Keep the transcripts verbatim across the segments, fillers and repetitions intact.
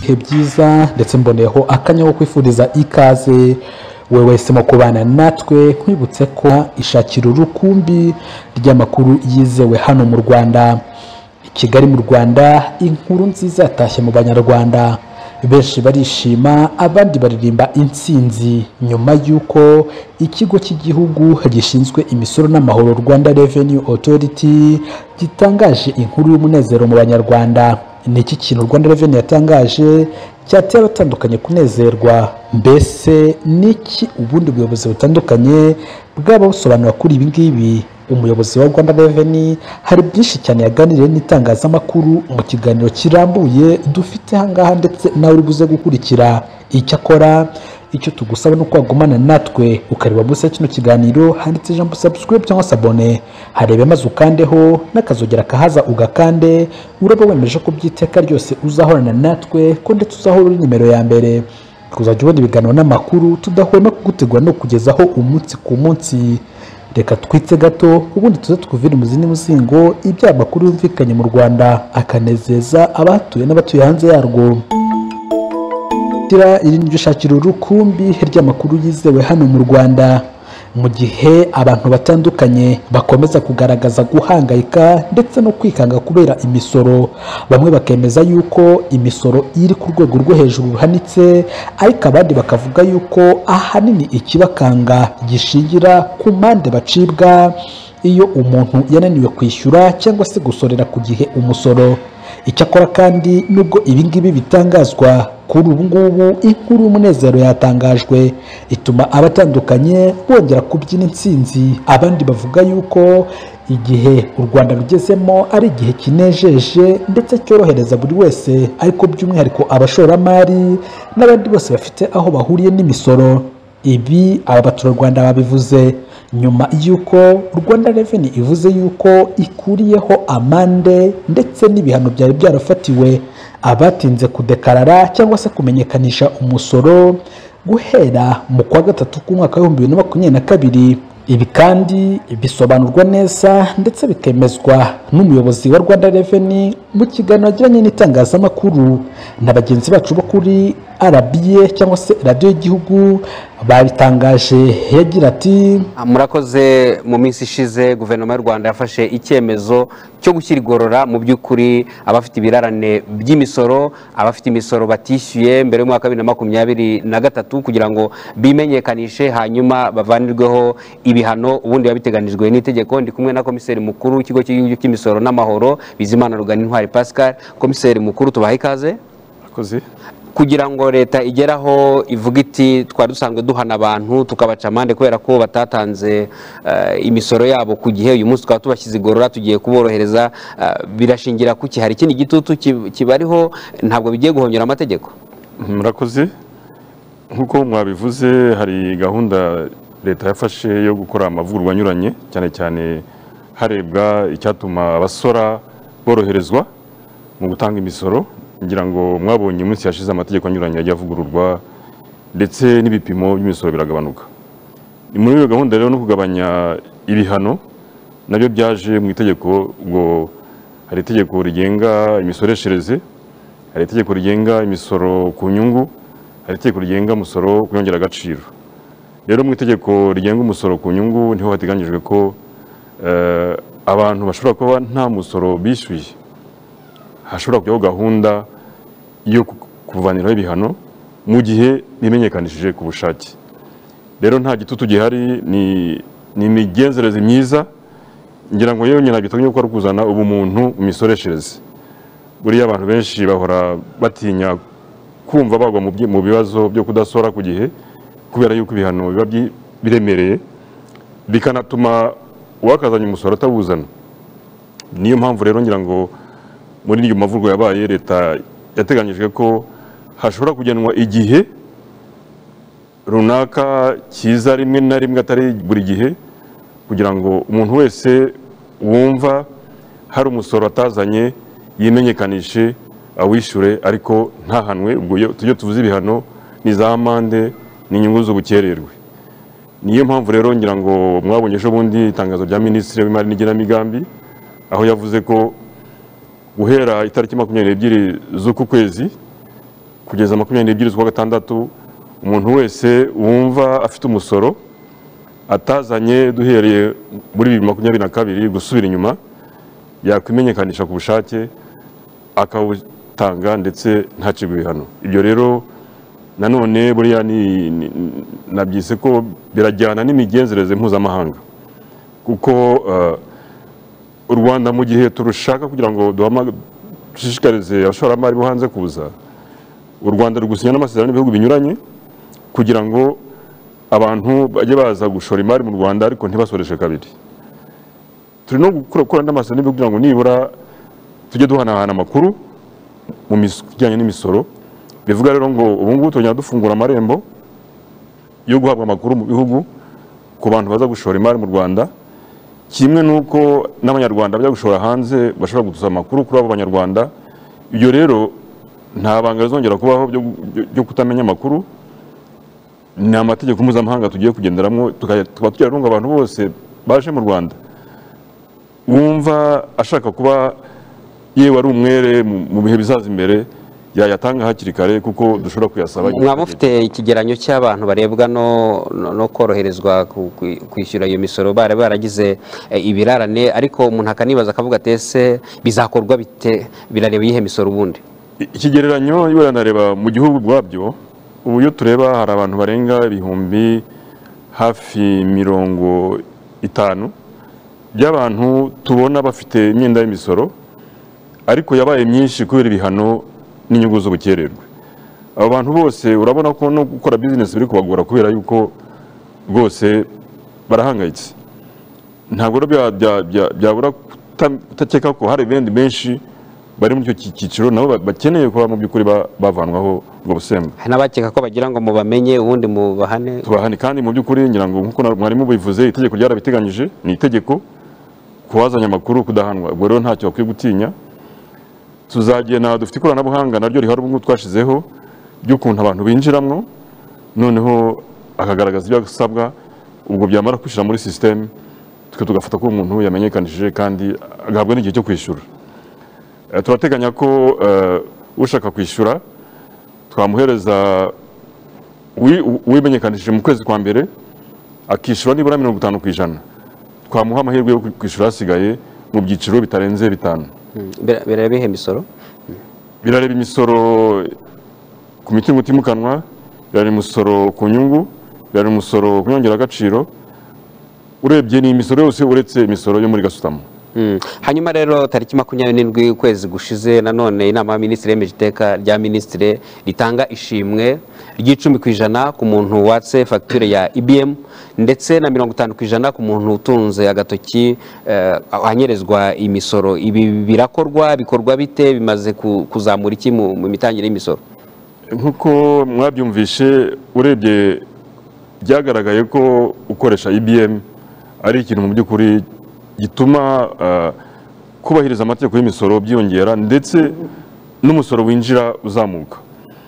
ibihe byiza ndetse mboneyeho akanya ko kwifuriza ikaze we wese mu kubana natwe nkwibutse ko ishakira urukumbi ry'amakuru yizewe hano mu Rwanda. I Kigali mu Rwanda inkuru nziza yatashye mu banyarwanda, benshi barishima abandi baririmba intsinzi nyuma y'uko ikigo cy'igihugu gishinzwe imisoro n'amahoro Rwanda Revenue Authority gitangaje inkuru y'umunezero mu banyarwanda. Ni iki kintu Rwanda Revenue yatangaje cyateye abatandukanye kunezerwa? Mbese niki ubundi buyobozi butandukanye bwaba busobanura kuri ibi ngibi? Umuyobozi wa Rwanda Revenue hari byinshi cyane yaganiriye n'itangazamakuru mu kiganiro kirambuye dufite hangaha, ndetse nawe uri buze gukurikira. Icyo akora icyo tugusaba no kwagumana natwe ukareba munsi kino kiganiro handitse ijambo subscribe cyangwa sabone, harebe maze ukandeho n'akazogera kahaza ugakande, uraba wemeje ko byiteka ryose uzahorana natwe ko ndetse uzahora uri nimero ya mbere kuzajya ubona ibiganiro n'amakuru tudahwema kugutegura no kugezaho umunsi ku munsi. Reka twitse gato ubundi tuze twuvire mu zindi muzingo ibya makuru yumvikanye mu Rwanda akanezeza abatuye n'abatuye hanze yarwo. Iri ni ryo shakira urukumbi ry'amakuru yizewe hano mu Rwanda. Mu gihe abantu batandukanye bakomeza kugaragaza guhangayika ndetse no kwikanga kubera imisoro, bamwe bakemeza yuko imisoro iri ku rwego rwo hejuru ruhanitse, ariko abandi bakavuga yuko ahanini ikibakanga gishingira ku mande bacibwa iyo umuntu yananiwe kwishyura cyangwa se gusorera ku gihe umusoro. Icyakora kandi nubwo ibi ngibi bitangazwa kuri ubu ngubu, inkuru y'umunezero yatangajwe ituma abatandukanye bongera kubyina intsinzi. Abandi bavuga yuko igihe u Rwanda rugezemo ari igihe kinejeje ndetse cyorohereza buri wese, ariko by'umwihariko abashoramari n'abandi bose bafite aho bahuriye n'imisoro. Ibi aba baturarwanda babivuze nyuma y'uko Rwanda Revenue ivuze yuko ikuriyeho amande ndetse n'ibihano byari byarafatiwe abatinze kudekarara cyangwa se kumenyekanisha umusoro guhera mu kwa gatatu k'umwaka w'ibihumbi bibiri na makumyabiri na kabiri. Ibi kandi bisobanurwa neza ndetse bikemezwa n'umuyobozi wa Rwanda Revenue mu kiganiro yagiranye n'itangazamakuru na bagenzi bacu bo kuri R B A cyangwa se radiyo y'igihugu. Babitangaje yagira ati: murakoze. Mu minsi ishize guverinoma y'u Rwanda yafashe icyemezo cyo gushyira igorora mu by'ukuri abafite ibirarane by'imisoro, abafite imisoro batishyuye mbere y'umwaka wa bibiri na makumyabiri na gatatu kugira ngo bimenyekanishe hanyuma bavanirweho ibihano ubundi babiteganijwe n'itegeko. Ndi kumwe na komiseri mukuru w'ikigo cy'igihugu cy'imisoro n'amahoro Bizimana Ruganintwari Pascal. Komiseri mukuru, tubaha ikaze. Akoze. Kugira ngo leta igeraho ivuga iti twari dusanzwe duhana abantu tukabaca amande kubera ko batatanze uh, imisoro yabo ku gihe, uyu munsi tukaba tubashyize igorora tugiye kuborohereza, uh, birashingira kuki? Hari ikindi gitutu kibariho? Ntabwo bigiye guhonyora amategeko? Murakoze. Nkuko mwabivuze, hari gahunda leta yafashe yo gukora amavugurwa anyuranye, cyane cyane harebwa icyatuma abasora boroherezwa mu gutanga imisoro. Ngira ngo mwabonye umunsi yashize amategeko anyuranye yagiye avugururwa ndetse n'ibipimo by'imisoro biragabanuka. Muri iyo gahunda rero no kugabanya ibihano nabyo byaje mu itegeko. Ubwo hari itegeko rigenga imisoreshereze, hari itegeko rigenga imisoro ku nyungu, hari itegeko rigenga umusoro ku nyongeragaciro. Rero mu itegeko rigenga umusoro ku nyungu niho hateganyijwe ko uh, abantu bashobora kuba nta musoro bishyuye hashobora kujyaho gahunda yo kuvaniraho ibihano mu gihe bimenyekanishije ku bushake. Rero nta gitutu gihari, ni ni imigenzereze myiza. Ngira ngo yewe nyina bitumye ko ari kuzana ubumuntu mu misoreshereze. Buriya abantu benshi bahora batinya kumva bagwa mu bibazo byo kudasora ku gihe kubera yuko ibihano biba biremereye bikanatuma uwakazanye umusoro atawuzana. Niyo mpamvu rero ngira ngo muri iyo mavurwa yabaye leta yateganyijwe ko hashobora kugenwa igihe runaka kiza rimwe na rimwe atari buri gihe, kugira ngo umuntu wese wumva hari umusoro atazanye yimenyekanishe awishyure ariko ntahanwe. Ubwo tujye tuvuze ibihano ni za amande n'inyungu z'ubukererwe. Niyo mpamvu rero ngira ngo mwabonye ejo bundi itangazo rya Minisitiri w'Imari n'Igenamigambi aho yavuze ko guhera itariki makumyabiri n'ebyiri z'uku kwezi kugeza makumyabiri n'ebyiri z'ukwa gatandatu umuntu wese wumva afite umusoro atazanye duhereye muri bibiri makumyabiri na kabiri gusubira inyuma yakwimenyekanisha ku bushake akawutanga ndetse ntacibwe ibihano. Ibyo rero nanone buriya ni nabyise ko birajyana n'imigenzereze mpuzamahanga kuko u Rwanda mu gihe turushaka kugira ngo dushishikarize abashoramari bo hanze kuza, u Rwanda rugusinya n'amasezerano n'ibihugu binyuranye kugira ngo abantu bajye baza gushora imari mu Rwanda ariko ntibasoreshe kabiri. Turi no gukora n'amasezerano n'ibihugu kugira ngo nibura tujye duhanahana amakuru mu bijyanye n'imisoro. Bivuga rero ngo ubu ngubu tujya dufungura amarembo yo guhabwa amakuru mu bihugu ku bantu baza gushora imari mu Rwanda, kimwe nuko n'abanyarwanda bajya gushora hanze bashobora gutuza amakuru kuri abo banyarwanda. Ibyo rero nta banga rizongera kubaho byo kutamenya amakuru. Ni amategeko mpuzamahanga tugiye kugenderamo, tukaba tugira ngo abantu bose baje mu Rwanda wumva ashaka kuba yewe ari umwere mu bihe bizaza imbere yayatanga hakiri kare kuko dushobora kuyasaba. Mwaba mufite ikigeranyo cy'abantu barebwa no no koroherezwa kwishyura iyo misoro bare baragize ibirarane, ariko umuntu akanibaza akavuga ati ese bizakorwa bite, birareba iyihe misoro ubundi? Ikigereranyo biranareba mu gihugu bwabyo. Ubu iyo tureba hari abantu barenga ibihumbi hafi mirongo itanu by'abantu tubona bafite imyenda y'imisoro ariko yabaye myinshi kubera ibihano n'inyungu z'ubukererwe. Abo bantu bose urabona ko no gukora business biri kubagora kubera yuko rwose barahangayitse. Ntabwo byabura kutakeka ko hari bendi benshi bari muri icyo cyiciro nabo bakeneye kuba mu by'ukuri bavanwaho ubwo busembwa. N'abakeka ko bagira ngo mubamenye ubundi mubahane tubahane, kandi mu by'ukuri ngira ngo nkuko mwarimu bivuze itegeko ryarabiteganyije, ni itegeko kuwazanya amakuru kudahanwa. Ubwo rero ntacyo bakwiye gutinya. Tuzagenda dufite ikoranabuhanga naryo rihari ubu twashizeho by'ukuntu abantu binjiramwo noneho akagaragaza ibyo asabwa, ubwo byamara kwishira muri system twe tugafata ko umuntu yamenyekanishije kandi agahabwa n'igihe cyo kwishyura. Turateganya ko ushaka kwishyura twamuhereza wimenyekanishije mu kwezi kwa mbere akishyura nibura mirongo itanu ku ijana, twamuha amahirwe yo kwishyura hasigaye mu byiciro bitarenze bitanu. Birareba ihe misoro? Birareba imisoro ku mitungo itimukanwa, birareba imisoro ku nyungu, birareba imisoro ku nyongeragaciro. Urebye ni imisoro yose uretse imisoro yo muri gasutamo. Hanyuma rero tariki makumyabiri n'indwi ukwezi gushize nanone inama ya minisitiri yemeje iteka rya minisitiri ritanga ishimwe ry'icumi ku ijana ku muntu watse fagitire ya I B M ndetse na mirongo itanu ku ijana ku muntu utunze agatoki anyerezwa imisoro. Ibi birakorwa bikorwa bite, bimaze kuzamura iki mu mitangire y'imisoro? Nkuko mwabyumvishe urebye byagaragaye ko ukoresha I B M ari ikintu mu by'ukuri gituma kubahiriza amategeko y'imisoro byiyongera ndetse n'umusoro winjira uzamuka.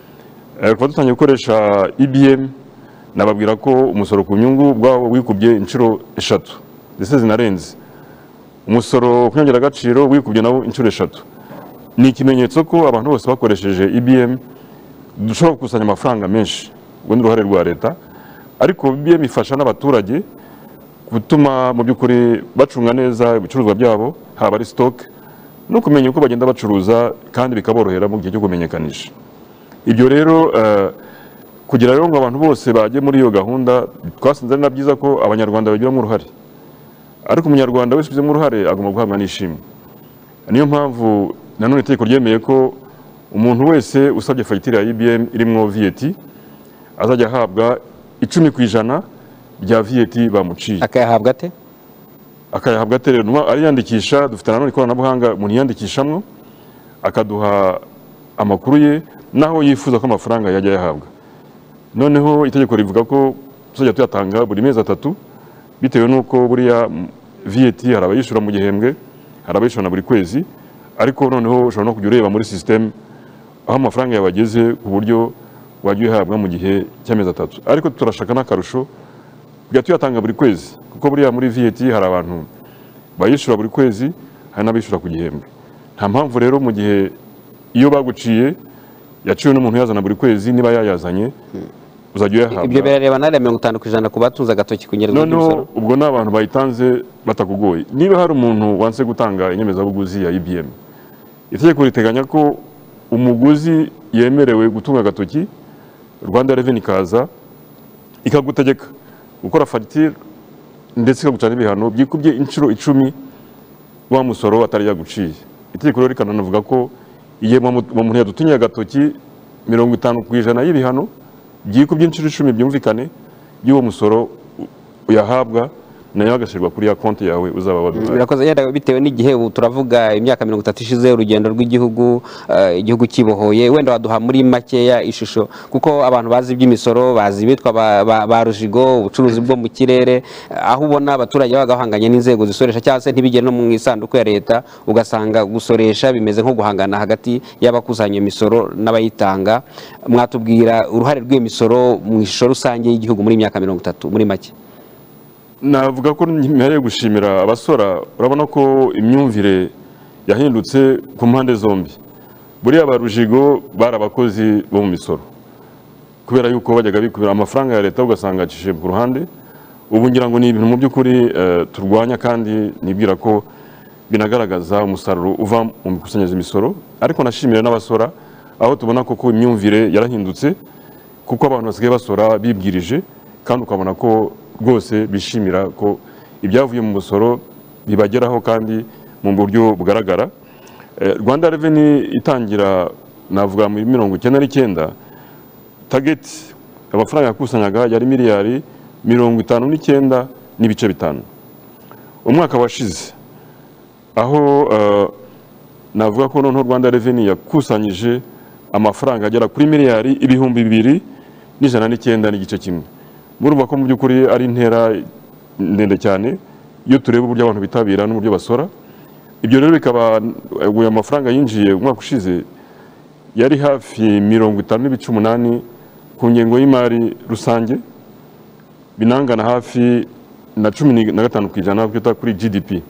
Kuva dutangiye gukoresha I B M nababwira ko umusoro ku nyungu bwawo wikubye inshuro eshatu ndetse zinarenze, umusoro ku nyongeragaciro wikubye nawo inshuro eshatu. Ni ikimenyetso ko abantu bose bakoresheje I B M dushobora gukusanya amafaranga menshi ubundi uruhare rwa leta, ariko I B M ifasha n'abaturage gutuma mu by'ukuri bacunga neza ibicuruzwa byabo, haba ari stock no kumenya uko bagenda bacuruza kandi bikaborohera mu gihe cyo kumenyekanisha. Ibyo rero kugira rero ngo abantu bose bajye muri iyo gahunda twasanze ari na byiza ko abanyarwanda bagiramo uruhare, ariko umunyarwanda wese ufite uruhare agomba guhabwa n'ishimwe. Niyo mpamvu nanone itegeko ryemeye ko umuntu wese usabye fagitire ya I B M irimo V A T azajya ahabwa icumi ku ijana bya V A T bamuciye. Akayahabwa ate? Akayahabwa ate rero ariyandikisha, dufite nanone ikoranabuhanga umuntu yandikishamwo akaduha amakuru ye naho yifuza ko amafaranga yajya yahabwa. Noneho itegeko rivuga ko tuzajya tuyatanga buri mezi atatu bitewe n'uko buriya V A T hari abayishyura mu gihembwe, hari abayishyura na buri kwezi, ariko noneho ushobora no kujya ureba muri system aho amafaranga yawe ageze ku buryo wajya uyahabwa mu gihe cy'amezi atatu. Ariko turashaka n'akarusho kujya tuyatanga buri kwezi kuko buriya muri V A T hari abantu bayishyura buri kwezi, hari n'abishyura ku gihembwe. Nta mpamvu rero mu gihe iyo baguciye yaciwe n'umuntu yazana buri kwezi niba yayazanye uzajya uyahabwa. Ibyo birareba na mirongo itanu ku ijana ku batunze agatoki kunyerezwa n'imisoro. Ubwo ni abantu bayitanze batakugoye. Niba hari umuntu wanse gutanga inyemezabuguzi ya I B M, itegeko riteganya ko umuguzi yemerewe gutunga agatoki, Rwanda Revenue ikaza ikagutegeka gukora fagitire ndetse ikagucana ibihano byikubye inshuro icumi wa musoro atari yaguciye. Itegeko rero rikananavuga ko igihe umuntu yadutunye agatoki mirongo itanu ku ijana y'ibihano byikubye inshuro icumi byumvikane y'uwo musoro uyahabwa nayo agashyirwa kuri ya konti yawe uzaba waduhaye. Birakoze yenda bitewe n'igihe ubu turavuga imyaka mirongo itatu ishize urugendo rw'igihugu igihugu kibohoye, wenda waduha muri makeya ishusho kuko abantu bazi iby'imisoro bazi bitwa ba rujigo, ubucuruzi bwo mu kirere, aho ubona abaturage bagahanganye n'inzego zisoresha cyangwa se ntibigere no mu isanduku ya leta ugasanga gusoresha bimeze nko guhangana hagati y'abakusanya imisoro n'abayitanga. Mwatubwira uruhare rw'imisoro mu ishusho rusange y'igihugu muri imyaka mirongo itatu muri make? Navuga ko nyuma gushimira abasora, urabona ko imyumvire yahindutse ku mpande zombi. Buriya ba rujigo bari abakozi bo mu misoro, kubera yuko bajyaga bikubira amafaranga ya leta ugasanga acishije ku ruhande. Ubu ngira ngo ni ibintu mu by'ukuri turwanya kandi nibwira ko binagaragaza umusaruro uva mu mikusanyirizo imisoro. Ariko nashimira n'abasora aho tubona koko imyumvire yarahindutse, kuko abantu basigaye basora bibwirije kandi ukabona ko rwose bishimira ko ibyavuye mu musoro bibageraho kandi mu buryo bugaragara. Rwanda Revenue itangira navuga muri mirongo icyenda n'icyenda, target amafaranga yakusanyaga yari miliyari mirongo itanu n'icyenda n'ibice bitanu. Umwaka washize aho uh, navuga ko noneho Rwanda Revenue yakusanyije amafaranga agera kuri miliyari ibihumbi bibiri n'ijana n'icyenda n'igice kimwe. Murumva ko mu by'ukuri ari intera ndende cyane iyo tureba uburyo abantu bitabira n'uburyo basora. Ibyo rero bikaba ayo mafaranga yinjiye umwaka ushize yari hafi mirongo itanu n'ibice umunani ku ngengo y'imari rusange, binangana hafi na cumi na gatanu ku ijana kuri G D P.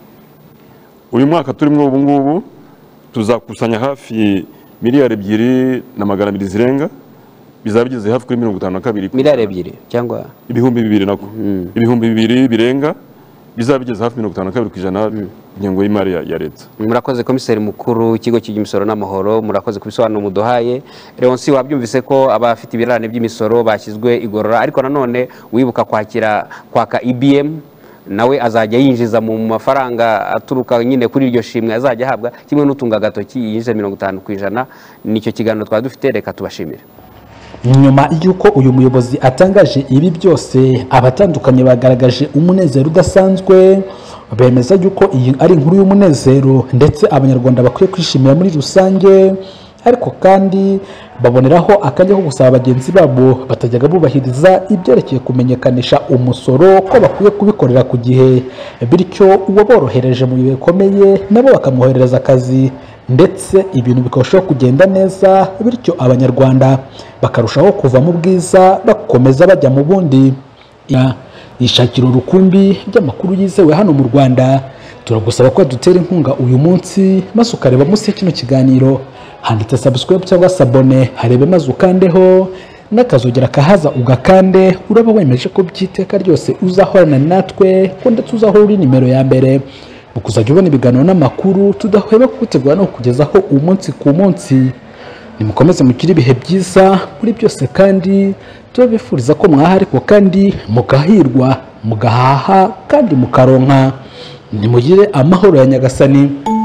Uyu mwaka turimo ubu ngubu tuzakusanya hafi miliyari ebyiri na magana abiri zirenga, bizaba bigeze hafi kuri mirongo itanu na kabiri. Miliyari ebyiri cyangwa ibihumbi bibiri nako ibihumbi bibiri birenga, bizaba bigeze hafi mirongo itanu na kabiri ku ijana ingengo y'imari ya leta. Murakoze Komiseri Mukuru w'ikigo cy'imisoro n'amahoro, murakoze kubisobanura muduhaye. Leonsi, wabyumvise ko abafite ibirarane by'imisoro bashyizwe igorora, ariko nanone wibuka kwakira kwaka I B M nawe azajya yinjiza mu mafaranga aturuka nyine kuri iryo shimwe azajya ahabwa, kimwe n'utunga agatoki yinjiza mirongo itanu ku ijana. Nicyo kiganiro twari dufite, reka tubashimire. Nyuma y'uko uyu muyobozi atangaje ibi byose, abatandukanye bagaragaje umunezero udasanzwe, bemeza yuko iyi ari inkuru y'umunezero ndetse abanyarwanda bakwiye kwishimira muri rusange, ariko kandi baboneraho akajya ko gusaba bagenzi babo batajyaga bubahiriza ibyerekeye kumenyekanisha umusoro ko bakwiye kubikorera ku gihe, bityo uwaborohereje mu bihe bikomeye nabo bakamwoherereza akazi ndetse ibintu bikarushaho kugenda neza, bityo abanyarwanda bakarushaho kuva mu bwiza bakomeza bajya mu bundi. Ishakiro rukumbi ry'amakuru yizewe hano mu Rwanda, turagusaba ko dutera inkunga uyu munsi maze ukareba munsi y'ikino kiganiro handitse subscribe cyangwa sabone, harebe maze ukandeho n'akazogera kahaza ugakande, uraba wemeje ko byiteka ryose uzahorana natwe ko ndetse uzahora uri nimero ya mbere mu kuzajya ubona ibiganiro n'amakuru tudahweba kugutegura no kugezaho umunsi ku munsi. Nimukomeze mukiri ibihe byiza muri byose kandi turabifuriza ko mwaha ariko kandi mugahirwa mugahaha kandi mukaronka. Nimugire amahoro ya Nyagasani.